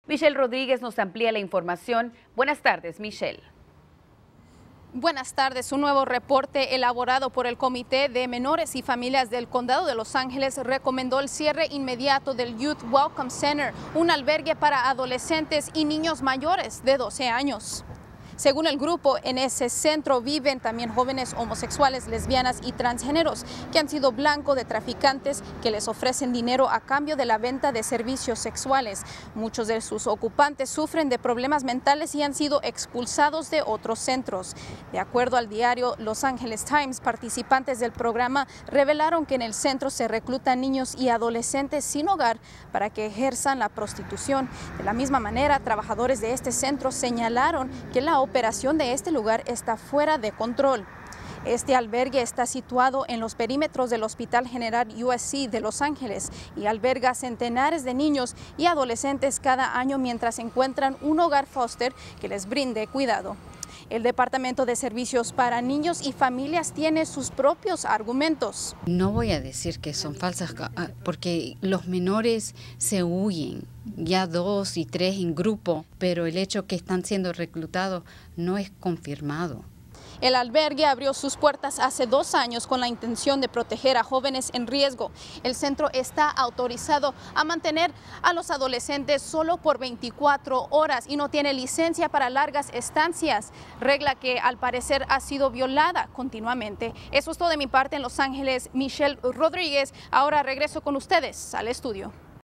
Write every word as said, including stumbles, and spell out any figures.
Michelle Rodríguez nos amplía la información. Buenas tardes, Michelle. Buenas tardes. Un nuevo reporte elaborado por el Comité de Menores y Familias del Condado de Los Ángeles recomendó el cierre inmediato del Youth Welcome Center, un albergue para adolescentes y niños mayores de doce años. Según el grupo, en ese centro viven también jóvenes homosexuales, lesbianas y transgéneros que han sido blanco de traficantes que les ofrecen dinero a cambio de la venta de servicios sexuales. Muchos de sus ocupantes sufren de problemas mentales y han sido expulsados de otros centros. De acuerdo al diario Los Angeles Times, participantes del programa revelaron que en el centro se reclutan niños y adolescentes sin hogar para que ejerzan la prostitución. De la misma manera, trabajadores de este centro señalaron que la La operación de este lugar está fuera de control. Este albergue está situado en los perímetros del Hospital General U S C de Los Ángeles y alberga centenares de niños y adolescentes cada año mientras encuentran un hogar foster que les brinde cuidado. El Departamento de Servicios para Niños y Familias tiene sus propios argumentos. No voy a decir que son falsas porque los menores se huyen, ya dos y tres en grupo, pero el hecho que están siendo reclutados no es confirmado. El albergue abrió sus puertas hace dos años con la intención de proteger a jóvenes en riesgo. El centro está autorizado a mantener a los adolescentes solo por veinticuatro horas y no tiene licencia para largas estancias, regla que al parecer ha sido violada continuamente. Eso es todo de mi parte en Los Ángeles. Michelle Rodríguez. Ahora regreso con ustedes al estudio.